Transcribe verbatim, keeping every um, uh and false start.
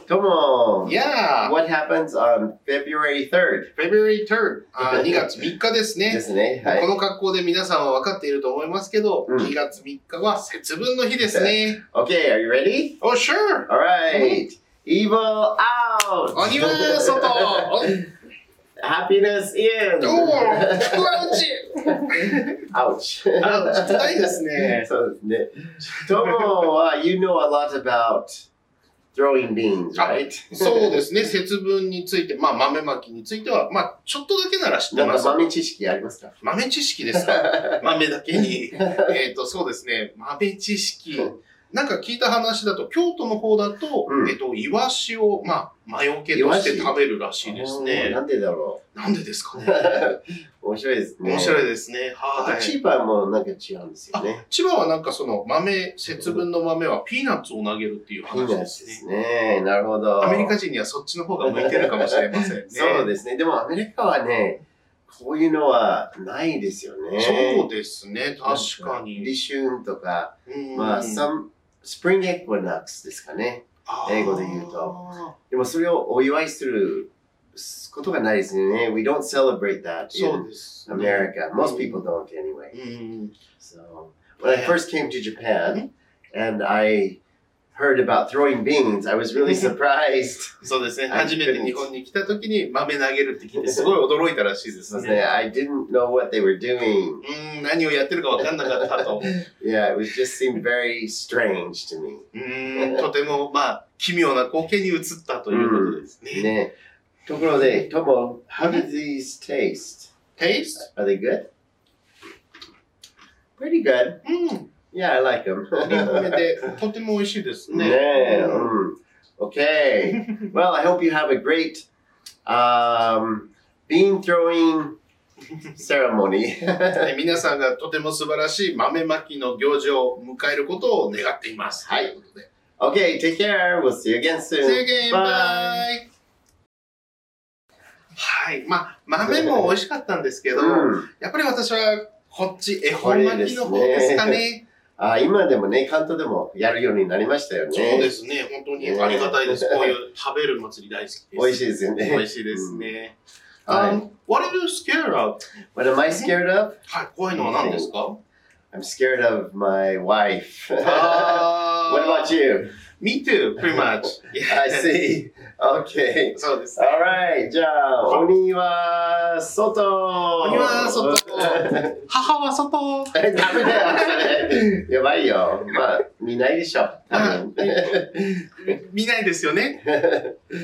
Tomo, Yeah. what happens on February third? February third. あーにがつみっかですね。 ですね。はい。 この格好で皆さんは分かっていると思いますけど、 うんにがつみっかは節分の日ですね。 Okay, are you ready? Oh, sure! Alright. Evil out! 鬼は外 Happiness in! おークラウチ Ouch. あ、ちょっとないですね。 そうですね。Tomo は you know a lot about throwing beans, right? そうですね。節分について、まあ豆まきについては、まあちょっとだけなら知ってなんかます。 豆知識ありますか？ 豆知識ですか？豆だけに。えっと、そうですね。豆知識。なんか聞いた話だと、京都の方だと、 うんえっと、イワシを、まあ、魔除けとして食べるらしいですね。 なんでだろなんでですかね。 う。面白いですね。 面白いですね。 あはい。 と千葉もなんか違うんですよね。 千葉はなんかその豆、節分の豆はピーナッツを投げるっていうピーナッ話ですツですね。 ね。なるほど。 アメリカ人にはそっちの方が向いてるかもしれませんね。 そうですね。でもアメリカはね、こういうのはないですよね。 そうですね。確かに。 立春とか、 うんまあ、some spring equinox ですかね。英語で言うと。でもそれをお祝いすることがないですね。We don't celebrate that そう in です、 America. Most people don't anyway. うん。 So when I first came to Japan and I heard about throwing beans, I was really surprised. そうですね。 I 初めて日本に来た時に豆投げるって聞いてすごい驚いたらしいですね。 I didn't know what they were doing. うん、何をやってるか分かんなかったと。 Yeah, it was just seemed very strange to me. うん、とても、まあ、奇妙な光景に映ったということですね。 ね。ところで、Tomo, how do these taste? Taste? Are they good? Pretty good. うん。 Yeah, I like them. リンゴ目でとても美味しいですね。 ね、うん。Okay. Well, I hope you have a great um, bean throwing ceremony. 皆さんがとても素晴らしい豆まきの行事を迎えることを願っています。 はいということで。 Okay, take care. We'll see you again soon. See you again. Bye. はい。まあ、豆も美味しかったんですけど、 うんやっぱり私はこっち恵方巻きの方ですかね。 あ、今でもね、関東でもやるようになりましたよね。 そうですね。本当にありがたいです。こういう食べる祭り大好きです。 美味しいですよね。 美味しいですね。 はい Um, what are you scared of? What am I scared of? はい。怖いのは何ですか？ I'm scared of my wife. あー What about you? Me too, pretty much. I see. Okay. そうです。 Alright. じゃあ、鬼は外。 鬼は外。母は外。 ダメだよ、それ。やばいよ。まあ、見ないでしょ。多分見ないですよね。